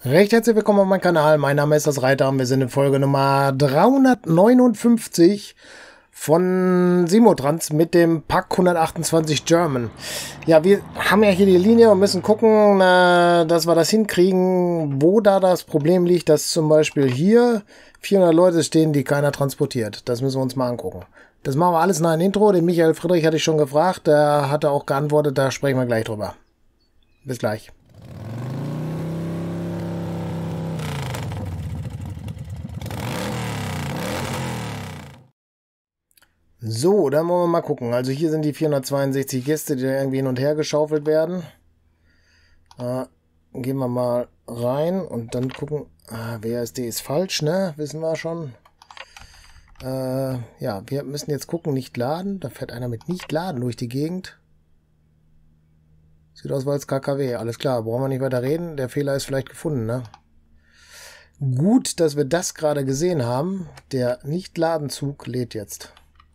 Recht herzlich willkommen auf meinem Kanal. Mein Name ist das Reiter und wir sind in Folge Nummer 359 von Simotrans mit dem Pack 128 German. Ja, wir haben ja hier die Linie und müssen gucken, dass wir das hinkriegen, wo da das Problem liegt, dass zum Beispiel hier 400 Leute stehen, die keiner transportiert. Das müssen wir uns mal angucken. Das machen wir alles nach dem Intro. Den Michael Friedrich hatte ich schon gefragt, der hatte auch geantwortet, da sprechen wir gleich drüber. Bis gleich. So, dann wollen wir mal gucken. Also hier sind die 462 Gäste, die da irgendwie hin und her geschaufelt werden. Gehen wir mal rein und dann gucken. WASD ist falsch, ne? Wissen wir schon. Ja, wir müssen jetzt gucken, nicht laden. Da fährt einer mit nicht laden durch die Gegend. Sieht aus wie als KKW. Alles klar, brauchen wir nicht weiter reden. Der Fehler ist vielleicht gefunden, ne? Gut, dass wir das gerade gesehen haben. Der Nicht-Ladenzug lädt jetzt.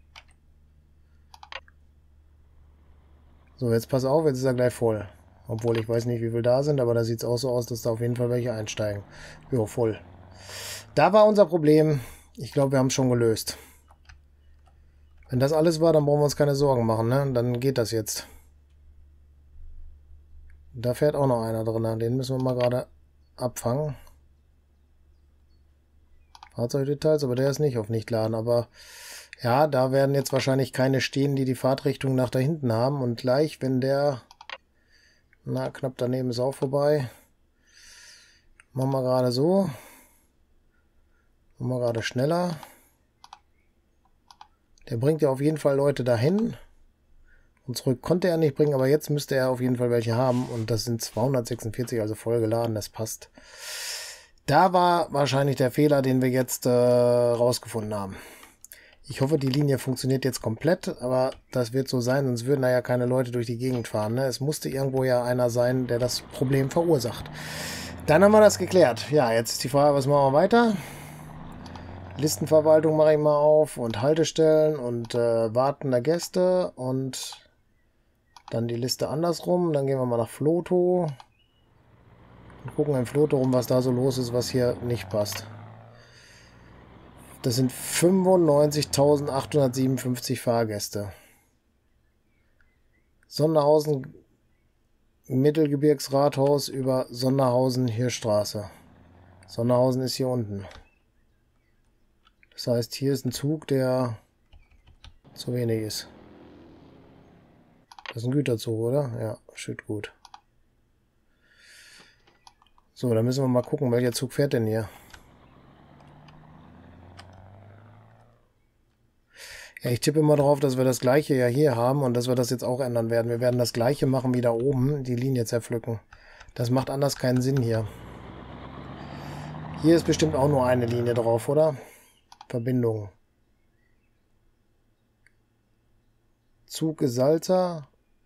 So, jetzt pass auf, jetzt ist er gleich voll. Obwohl ich weiß nicht, wie viele da sind, aber da sieht es auch so aus, dass da auf jeden Fall welche einsteigen. Jo, voll. Da war unser Problem. Ich glaube, wir haben es schon gelöst. Wenn das alles war, dann brauchen wir uns keine Sorgen machen, ne? Dann geht das jetzt. Da fährt auch noch einer drin. Den müssen wir mal gerade abfangen. Fahrzeugdetails, aber der ist nicht auf Nicht-Laden, aber... Ja, da werden jetzt wahrscheinlich keine stehen, die die Fahrtrichtung nach da hinten haben. Und gleich, wenn der... Na, knapp daneben ist auch vorbei. Machen wir gerade so. Machen wir gerade schneller. Der bringt ja auf jeden Fall Leute dahin. Und zurück konnte er nicht bringen, aber jetzt müsste er auf jeden Fall welche haben. Und das sind 246, also voll geladen, das passt. Da war wahrscheinlich der Fehler, den wir jetzt rausgefunden haben. Ich hoffe, die Linie funktioniert jetzt komplett, aber das wird so sein, sonst würden da ja keine Leute durch die Gegend fahren. Ne? Es musste irgendwo ja einer sein, der das Problem verursacht. Dann haben wir das geklärt. Ja, jetzt ist die Frage, was machen wir weiter? Listenverwaltung mache ich mal auf und Haltestellen und wartende Gäste und dann die Liste andersrum. Dann gehen wir mal nach Floto und gucken im Floto rum, was da so los ist, was hier nicht passt. Das sind 95.857 Fahrgäste. Sonderhausen, Mittelgebirgsrathaus über Sonderhausen, Hirschstraße. Sonderhausen ist hier unten. Das heißt, hier ist ein Zug, der zu wenig ist. Das ist ein Güterzug, oder? Ja, shit, gut. So, dann müssen wir mal gucken, welcher Zug fährt denn hier. Ja, ich tippe immer darauf, dass wir das gleiche ja hier haben und dass wir das jetzt auch ändern werden. Wir werden das gleiche machen wie da oben, die Linie zerpflücken. Das macht anders keinen Sinn hier. Hier ist bestimmt auch nur eine Linie drauf, oder? Verbindung. Zug ist Salze,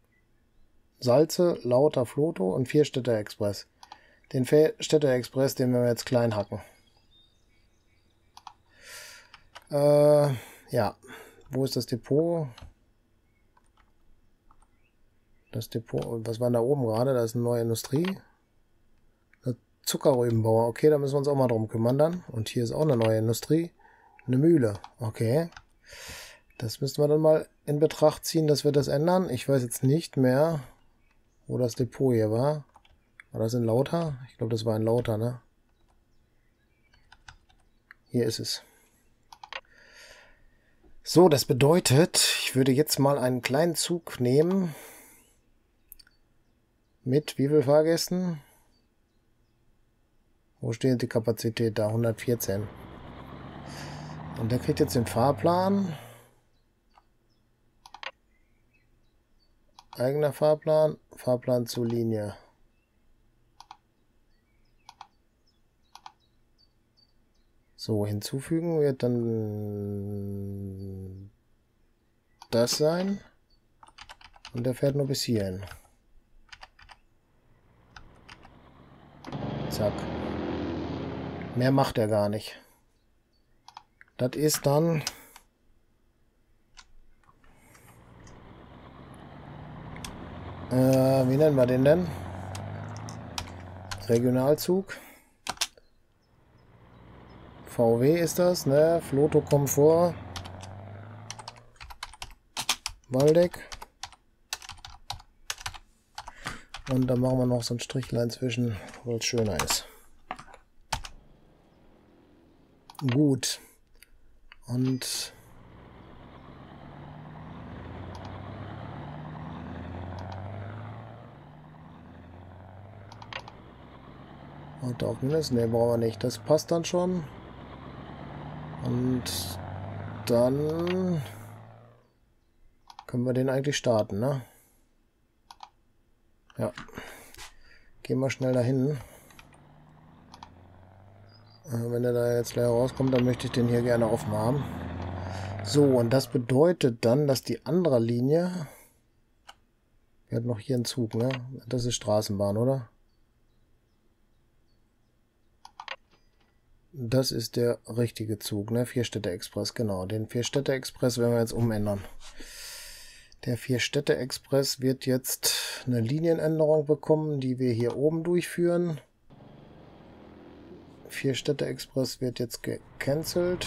Lauter, Floto und Vierstädter Express. Den Vierstädter Express, den werden wir jetzt klein hacken. Ja. Wo ist das Depot? Das Depot, was war da oben gerade? Da ist eine neue Industrie. Eine Zuckerrübenbauer. Okay, da müssen wir uns auch mal drum kümmern dann. Und hier ist auch eine neue Industrie. Eine Mühle. Okay. Das müssen wir dann mal in Betracht ziehen, dass wir das ändern. Ich weiß jetzt nicht mehr, wo das Depot hier war. War das in Lauter? Ich glaube, das war in Lauter, ne? Hier ist es. So, das bedeutet, ich würde jetzt mal einen kleinen Zug nehmen. Mit wie viel Fahrgästen? Wo steht die Kapazität da? 114. Und der kriegt jetzt den Fahrplan. Eigener Fahrplan. Fahrplan zur Linie. So, hinzufügen wird dann das sein. Und der fährt nur bis hierhin. Zack. Mehr macht er gar nicht. Das ist dann... wie nennen wir den denn? Regionalzug. VW ist das, ne? Floto Komfort. Waldeck. Und dann machen wir noch so ein Strichlein zwischen, weil es schöner ist. Gut. Und auf Mindest, ne, brauchen wir nicht. Das passt dann schon. Und dann können wir den eigentlich starten, ne? Ja. Gehen wir schnell dahin. Wenn er da jetzt leer rauskommt, dann möchte ich den hier gerne offen haben. So, und das bedeutet dann, dass die andere Linie... Wir hatten noch hier einen Zug, ne? Das ist Straßenbahn, oder? Das ist der richtige Zug, ne? Vierstädte-Express, genau. Den Vierstädte-Express werden wir jetzt umändern. Der Vierstädte-Express wird jetzt eine Linienänderung bekommen, die wir hier oben durchführen. Vierstädte-Express wird jetzt gecancelt.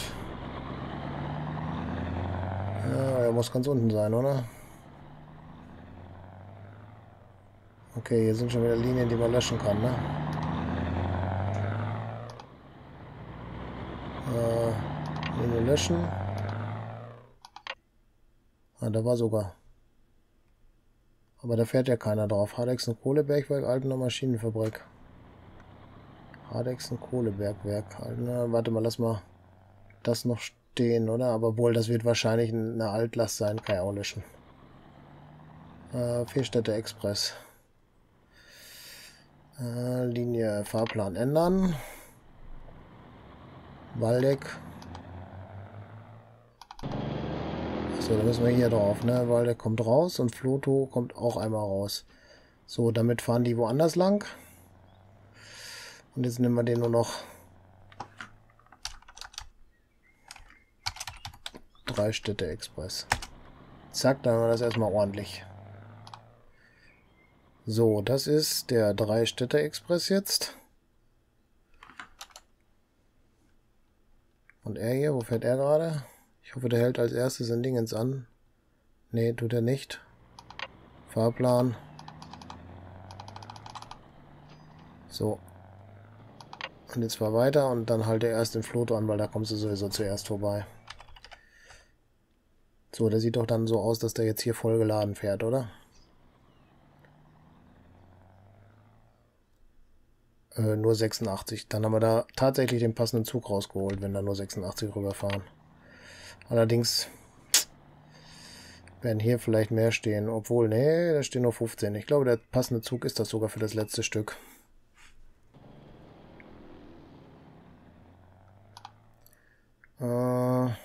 Ja, er muss ganz unten sein, oder? Okay, hier sind schon wieder Linien, die man löschen kann, ne? Linie löschen. Ah, da war sogar. Aber da fährt ja keiner drauf. Hardexen Kohlebergwerk, Altener Maschinenfabrik. Hardexen Kohlebergwerk. Na, warte mal, lass mal das noch stehen, oder? Aber wohl, das wird wahrscheinlich eine Altlast sein. Kann ich auch löschen. Vierstädte Express. Linie Fahrplan ändern. Waldeck. So, dann müssen wir hier drauf, ne? Waldeck kommt raus und Floto kommt auch einmal raus. So, damit fahren die woanders lang. Und jetzt nehmen wir den nur noch 3 Städte Express. Zack, dann haben wir das erstmal ordentlich. So, das ist der 3 Städte Express jetzt. Und er hier, wo fährt er gerade? Ich hoffe, der hält als erstes ein Dingens an. Nee, tut er nicht. Fahrplan. So. Und jetzt fahr weiter und dann halte erst den Floto an, weil da kommst du sowieso zuerst vorbei. So, der sieht doch dann so aus, dass der jetzt hier voll geladen fährt, oder? Nur 86. Dann haben wir da tatsächlich den passenden Zug rausgeholt, wenn da nur 86 rüberfahren. Allerdings werden hier vielleicht mehr stehen. Obwohl, nee, da stehen nur 15. Ich glaube, der passende Zug ist das sogar für das letzte Stück. Er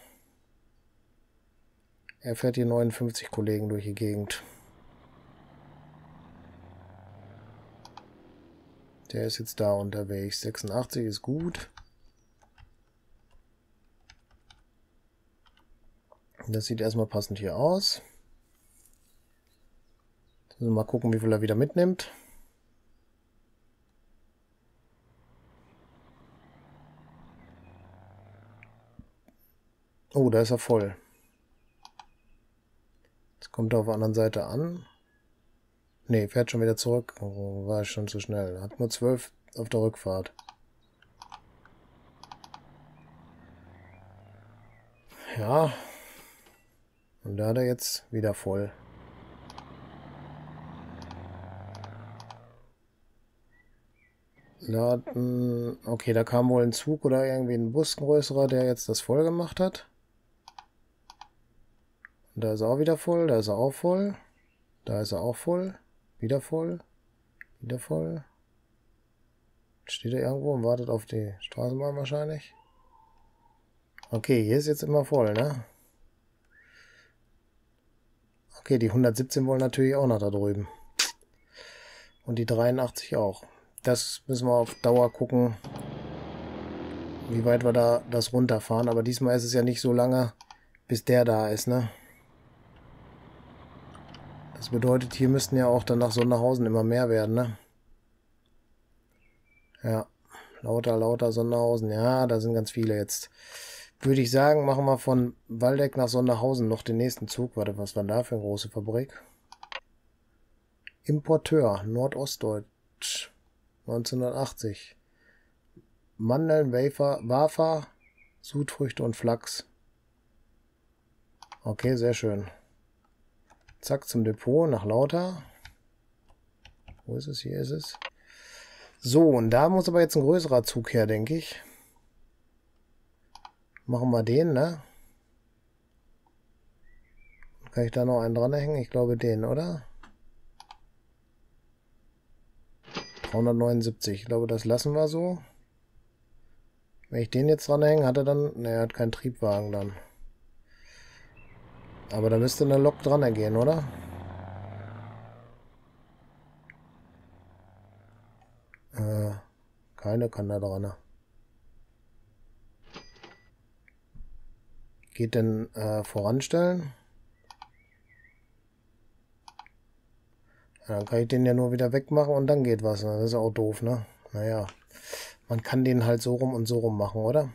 fährt hier 59 Kollegen durch die Gegend. Der ist jetzt da unterwegs. 86 ist gut. Das sieht erstmal passend hier aus. Also mal gucken, wie viel er wieder mitnimmt. Oh, da ist er voll. Jetzt kommt er auf der anderen Seite an. Ne, fährt schon wieder zurück. Oh, war schon zu schnell. Hat nur 12 auf der Rückfahrt. Ja. Und da hat er jetzt wieder voll. Laden. Okay, da kam wohl ein Zug oder irgendwie ein Bus, ein größerer, der jetzt das voll gemacht hat. Und da ist er auch wieder voll. Da ist er auch voll. Da ist er auch voll. Wieder voll. Wieder voll. Steht er irgendwo und wartet auf die Straßenbahn wahrscheinlich. Okay, hier ist jetzt immer voll, ne? Okay, die 117 wollen natürlich auch noch da drüben. Und die 83 auch. Das müssen wir auf Dauer gucken, wie weit wir da das runterfahren. Aber diesmal ist es ja nicht so lange, bis der da ist, ne? Das bedeutet, hier müssten ja auch dann nach Sondershausen immer mehr werden, ne? Ja, Lauter, Sonderhausen. Ja, da sind ganz viele jetzt. Würde ich sagen, machen wir von Waldeck nach Sonderhausen noch den nächsten Zug. Warte, was war da für eine große Fabrik? Importeur, Nordostdeutsch, 1980. Mandeln, Wafer, Sudfrüchte und Flachs. Okay, sehr schön. Zack, zum Depot nach Lauter. Wo ist es? Hier ist es. So, und da muss aber jetzt ein größerer Zug her, denke ich. Machen wir den, ne? Kann ich da noch einen dranhängen? Ich glaube den, oder? 379. Ich glaube, das lassen wir so. Wenn ich den jetzt dranhänge, hat er dann... Ne, er hat keinen Triebwagen dann. Aber da müsste eine Lok dran gehen, oder? Keine kann da dran. Geht denn voranstellen? Ja, dann kann ich den ja nur wieder wegmachen und dann geht was. Das ist auch doof, ne? Naja. Man kann den halt so rum und so rum machen, oder?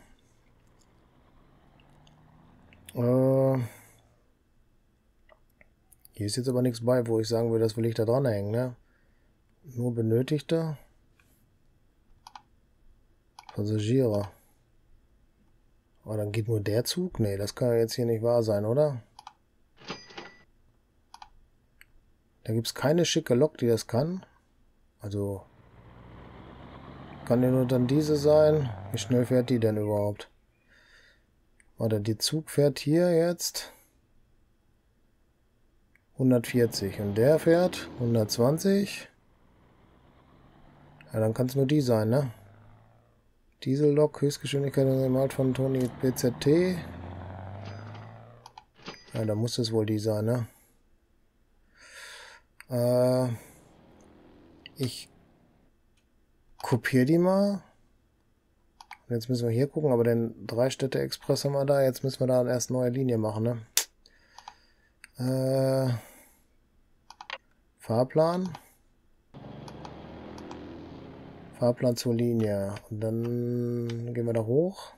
Hier ist jetzt aber nichts bei, wo ich sagen will, das will ich da dran hängen, ne? Nur Benötigte. Passagiere. Aber dann geht nur der Zug? Nee, das kann ja jetzt hier nicht wahr sein, oder? Da gibt es keine schicke Lok, die das kann. Also... Kann ja nur dann diese sein. Wie schnell fährt die denn überhaupt? Warte, die Zug fährt hier jetzt 140 und der fährt 120. Ja, dann kann es nur die sein, ne? Diesellok, Höchstgeschwindigkeit und von Toni PZT. Ja, da muss es wohl die sein, ne? Ich kopiere die mal. Jetzt müssen wir hier gucken, aber den Drei-Städte-Express haben wir da. Jetzt müssen wir da erst eine neue Linie machen, ne? Fahrplan. Fahrplan zur Linie. Und dann gehen wir da hoch.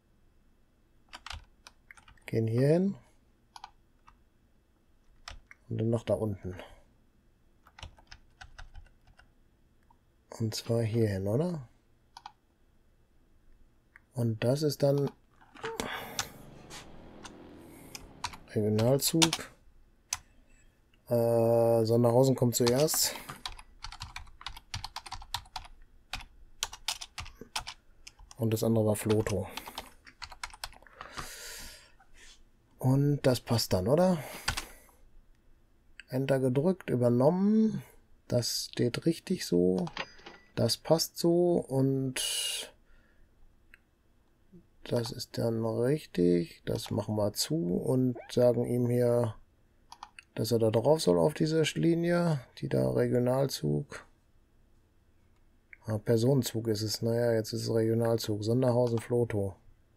Gehen hier hin. Und dann noch da unten. Und zwar hier hin, oder? Und das ist dann Regionalzug. Sonderhausen kommt zuerst. Und das andere war Floto. Und das passt dann, oder? Enter gedrückt, übernommen. Das steht richtig so. Das passt so. Und das ist dann richtig. Das machen wir zu und sagen ihm hier, dass er da drauf soll auf diese Linie. Die da Regionalzug. Personenzug ist es. Naja, jetzt ist es Regionalzug. Sonderhausen Floto.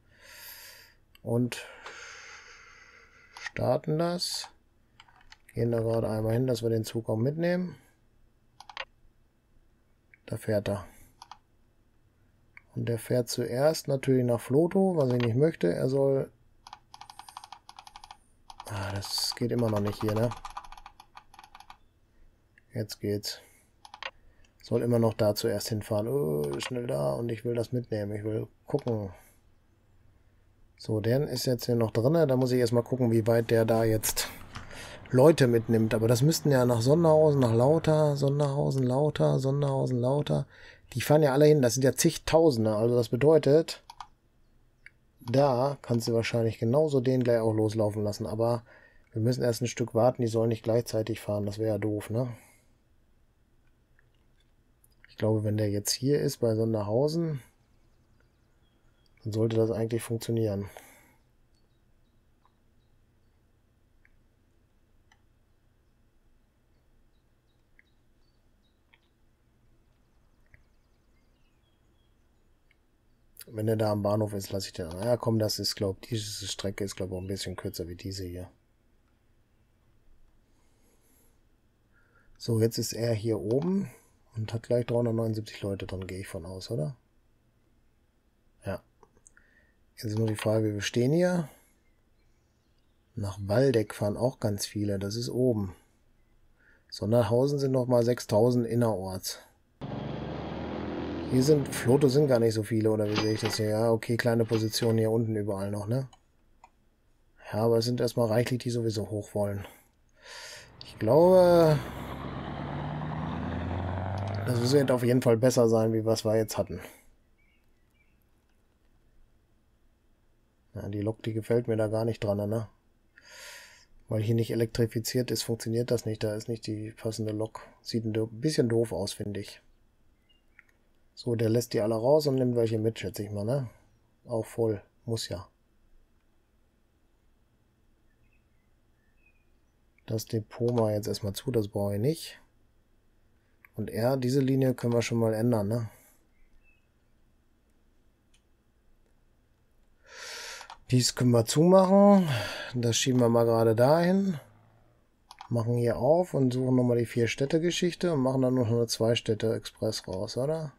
Und starten das. Gehen da gerade einmal hin, dass wir den Zug auch mitnehmen. Da fährt er. Und der fährt zuerst natürlich nach Floto, was ich nicht möchte. Er soll... das geht immer noch nicht hier, ne? Jetzt geht's. Soll immer noch da zuerst hinfahren. Oh, schnell da und ich will das mitnehmen. Ich will gucken. So, der ist jetzt hier noch drin. Da muss ich erstmal gucken, wie weit der da jetzt Leute mitnimmt. Aber das müssten ja nach Sonderhausen, nach Lauter, Sonderhausen, Lauter, Sonderhausen, Lauter. Die fahren ja alle hin. Das sind ja zigtausende. Also das bedeutet, da kannst du wahrscheinlich genauso den gleich auch loslaufen lassen. Aber wir müssen erst ein Stück warten. Die sollen nicht gleichzeitig fahren. Das wäre ja doof, ne? Ich glaube, wenn der jetzt hier ist bei Sonderhausen, dann sollte das eigentlich funktionieren. Wenn er da am Bahnhof ist, lasse ich den. Ja, komm, das ist, glaube ich, diese Strecke ist, glaube ich, auch ein bisschen kürzer wie diese hier. So, jetzt ist er hier oben und hat gleich 379 Leute drin, gehe ich von aus, oder? Jetzt ist nur die Frage, wir stehen hier. Nach Waldeck fahren auch ganz viele, das ist oben. Sonderhausen sind nochmal 6000 innerorts. Hier sind, Floto sind gar nicht so viele, oder wie sehe ich das hier? Ja, okay, kleine Positionen hier unten überall noch, ne? Ja, aber es sind erstmal reichlich, die sowieso hoch wollen. Ich glaube, das wird auf jeden Fall besser sein, wie was wir jetzt hatten. Ja, die Lok, die gefällt mir da gar nicht dran, ne? Weil hier nicht elektrifiziert ist, funktioniert das nicht. Da ist nicht die passende Lok. Sieht ein bisschen doof aus, finde ich. So, der lässt die alle raus und nimmt welche mit, schätze ich mal, ne? Auch voll. Muss ja. Das Depot mal jetzt erstmal zu, das brauche ich nicht. Und diese Linie können wir schon mal ändern, ne? Dies können wir zumachen. Das schieben wir mal gerade dahin. Machen hier auf und suchen nochmal die 4-Städte-Geschichte und machen dann noch eine 2-Städte-Express raus, oder?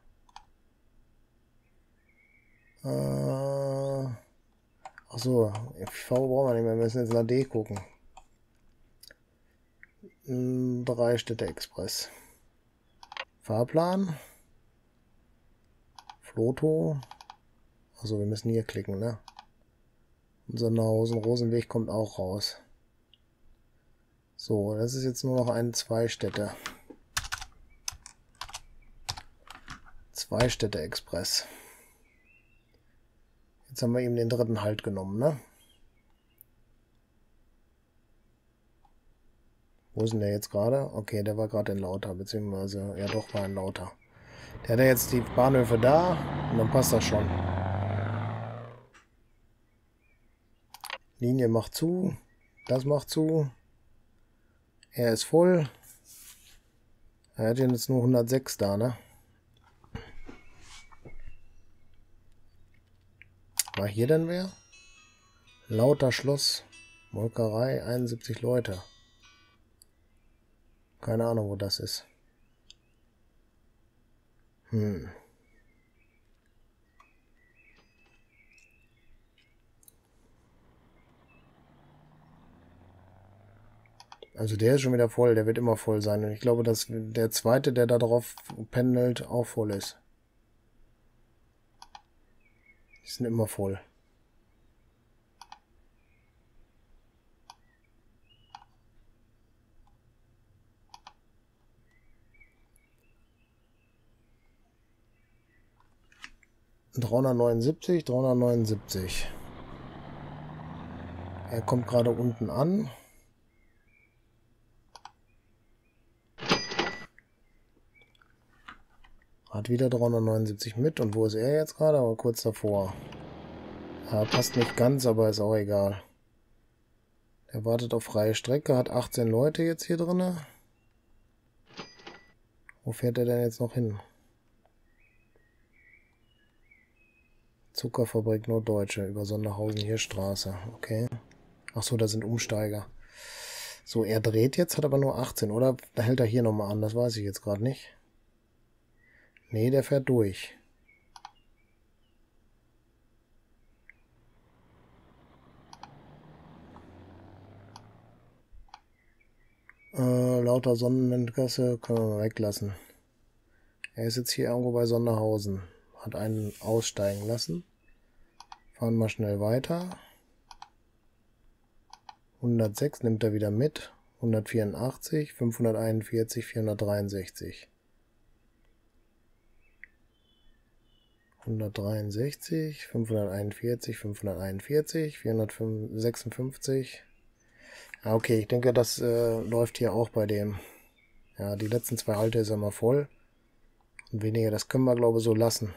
Achso, FV brauchen wir nicht mehr. Wir müssen jetzt nach D gucken. 3-Städte-Express. Fahrplan. Floto. Also wir müssen hier klicken, ne? Sonderhausen-Rosenweg kommt auch raus. So, das ist jetzt nur noch ein 2-Städte. 2-Städte-Express. Jetzt haben wir ihm den dritten Halt genommen, ne? Wo ist denn der jetzt gerade? Okay, der war gerade in Lauter, beziehungsweise, ja doch, war in Lauter. Der hat ja jetzt die Bahnhöfe da und dann passt das schon. Linie macht zu, das macht zu. Er ist voll. Er hat jetzt nur 106 da, ne? War hier denn wer? Lauter Schloss, Molkerei, 71 Leute. Keine Ahnung, wo das ist. Also der ist schon wieder voll, der wird immer voll sein. Und ich glaube, dass der zweite, der da drauf pendelt, auch voll ist. Die sind immer voll. ...379, 379. Er kommt gerade unten an. Hat wieder 379 mit. Und wo ist er jetzt gerade? Aber kurz davor. Ja, passt nicht ganz, aber ist auch egal. Er wartet auf freie Strecke. Hat 18 Leute jetzt hier drin. Wo fährt er denn jetzt noch hin? Zuckerfabrik Norddeutsche. Über Sonderhausen hier Straße. Okay. Achso, da sind Umsteiger. So, er dreht jetzt, hat aber nur 18. Oder hält er hier nochmal an? Das weiß ich jetzt gerade nicht. Nee, der fährt durch. Lauter Sonnengasse können wir mal weglassen. Er ist jetzt hier irgendwo bei Sonderhausen. Hat einen aussteigen lassen. Fahren wir schnell weiter. 106 nimmt er wieder mit. 184, 541, 463. 163, 541, 541, 456. Ja, okay, ich denke, das läuft hier auch bei dem. Ja, die letzten 2 Halte ist er mal voll. Und weniger, das können wir, glaube ich, so lassen.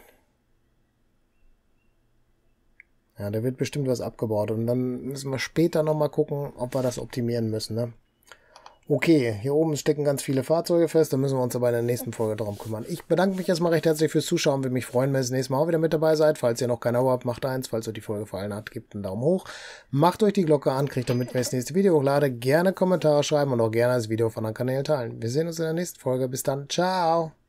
Ja, da wird bestimmt was abgebaut. Und dann müssen wir später nochmal gucken, ob wir das optimieren müssen, ne? Okay, hier oben stecken ganz viele Fahrzeuge fest, da müssen wir uns aber in der nächsten Folge darum kümmern. Ich bedanke mich erstmal recht herzlich fürs Zuschauen, würde mich freuen, wenn ihr das nächste Mal auch wieder mit dabei seid. Falls ihr noch kein Abo habt, macht eins. Falls euch die Folge gefallen hat, gebt einen Daumen hoch. Macht euch die Glocke an, kriegt damit, wenn ich das nächste Video hochlade. Gerne Kommentare schreiben und auch gerne das Video auf anderen Kanälen teilen. Wir sehen uns in der nächsten Folge. Bis dann. Ciao!